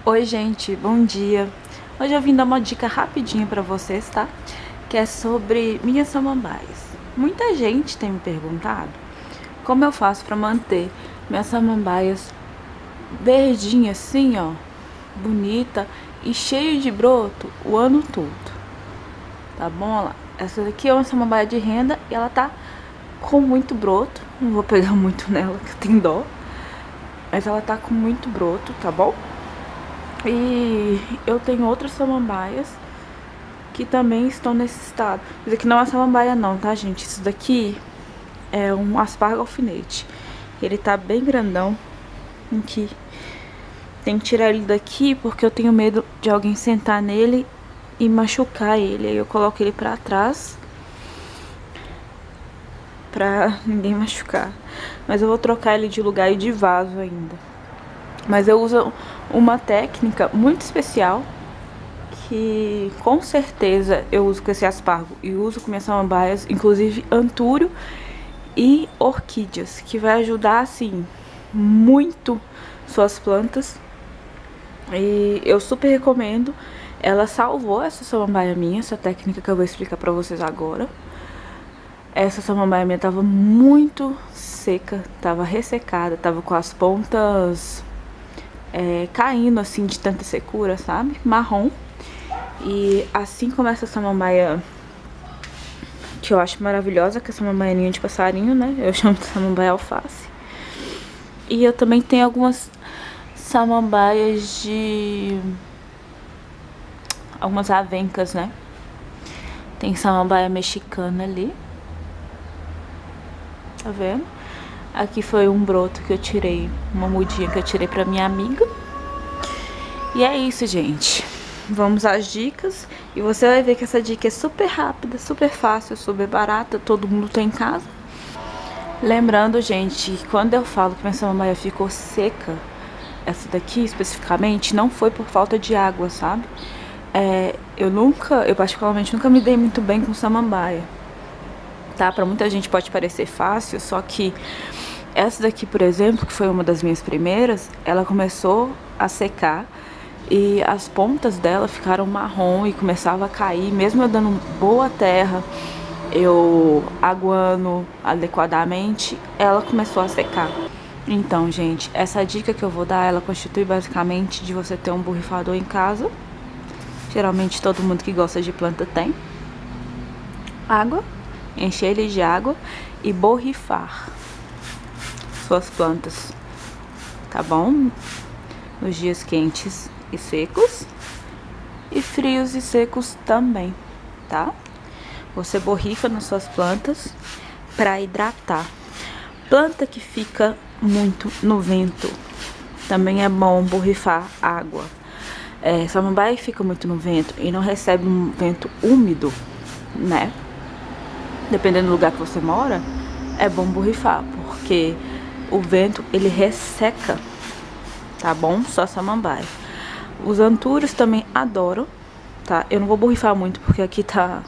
Oi gente, bom dia. Hoje eu vim dar uma dica rapidinha pra vocês, tá? Que é sobre minhas samambaias. Muita gente tem me perguntado como eu faço pra manter minhas samambaias verdinhas assim, ó, bonita e cheio de broto o ano todo. Tá bom? Olha lá. Essa daqui é uma samambaia de renda e ela tá com muito broto. Não vou pegar muito nela que eu tenho dó, mas ela tá com muito broto, tá bom? E eu tenho outras samambaias que também estão nesse estado. Isso aqui não é samambaia não, tá, gente? Isso daqui é um aspargo alfinete. Ele tá bem grandão. Aqui. Tem que tirar ele daqui porque eu tenho medo de alguém sentar nele e machucar ele. Aí eu coloco ele pra trás pra ninguém machucar. Mas eu vou trocar ele de lugar e de vaso ainda. Mas eu uso uma técnica muito especial que com certeza eu uso com esse aspargo e uso com minhas samambaias, inclusive antúrio e orquídeas, que vai ajudar assim muito suas plantas. E eu super recomendo. Ela salvou essa samambaia minha, essa técnica que eu vou explicar pra vocês agora. Essa samambaia minha tava muito seca, tava ressecada, tava com as pontas caindo assim de tanta secura, sabe? Marrom. E assim como essa samambaia, que eu acho maravilhosa, que é a samambaianinha de passarinho, né? Eu chamo de samambaia alface. E eu também tenho algumas samambaias de... algumas avencas, né? Tem samambaia mexicana ali. Tá vendo? Aqui foi um broto que eu tirei, uma mudinha que eu tirei pra minha amiga. E é isso, gente. Vamos às dicas. E você vai ver que essa dica é super rápida, super fácil, super barata. Todo mundo tem em casa. Lembrando, gente, que quando eu falo que minha samambaia ficou seca, essa daqui especificamente, não foi por falta de água, sabe? Eu particularmente nunca me dei muito bem com samambaia. Tá? Pra muita gente pode parecer fácil, só que essa daqui, por exemplo, que foi uma das minhas primeiras, ela começou a secar e as pontas dela ficaram marrom e começava a cair, mesmo eu dando boa terra, eu aguando adequadamente, ela começou a secar. Então, gente, essa dica que eu vou dar, ela constitui basicamente de você ter um borrifador em casa. Geralmente todo mundo que gosta de planta tem. Água, encher ele de água e borrifar suas plantas, tá bom? Nos dias quentes e secos e frios e secos também, tá? Você borrifa nas suas plantas para hidratar. Planta que fica muito no vento, também é bom borrifar água. Samambaia que fica muito no vento e não recebe um vento úmido, né? Dependendo do lugar que você mora, é bom borrifar, porque o vento, ele resseca, tá bom? Só samambaia. Os antúrios também adoram, tá? Eu não vou borrifar muito, porque aqui tá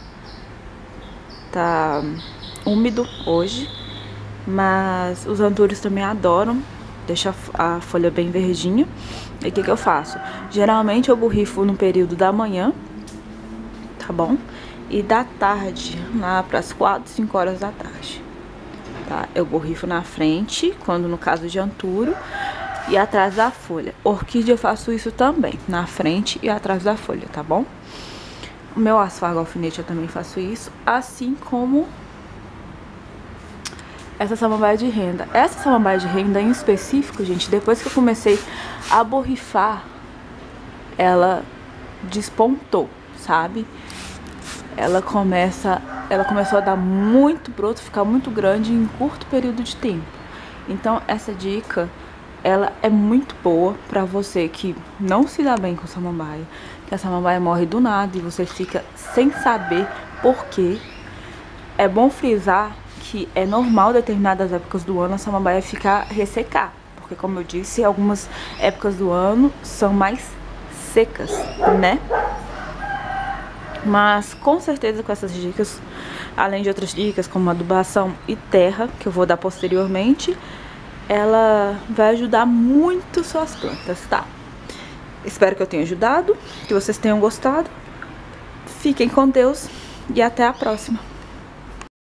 úmido hoje. Mas os antúrios também adoram, deixa a folha bem verdinha. E o que eu faço? Geralmente eu borrifo no período da manhã, tá bom? E da tarde, lá para as 4, 5 horas da tarde, tá? Eu borrifo na frente, quando no caso de antúrio, e atrás da folha. Orquídea eu faço isso também, na frente e atrás da folha, tá bom? O meu aspargo alfinete eu também faço isso, assim como essa samambaia de renda. Essa samambaia de renda em específico, gente, depois que eu comecei a borrifar, ela despontou, sabe? Ela começou a dar muito broto, ficar muito grande em curto período de tempo. Então essa dica, ela é muito boa pra você que não se dá bem com samambaia, que a samambaia morre do nada e você fica sem saber por quê. É bom frisar que é normal determinadas épocas do ano a samambaia ficar ressecar, porque como eu disse, algumas épocas do ano são mais secas, né? Mas com certeza com essas dicas, além de outras dicas como adubação e terra, que eu vou dar posteriormente, ela vai ajudar muito suas plantas, tá? Espero que eu tenha ajudado, que vocês tenham gostado. Fiquem com Deus e até a próxima.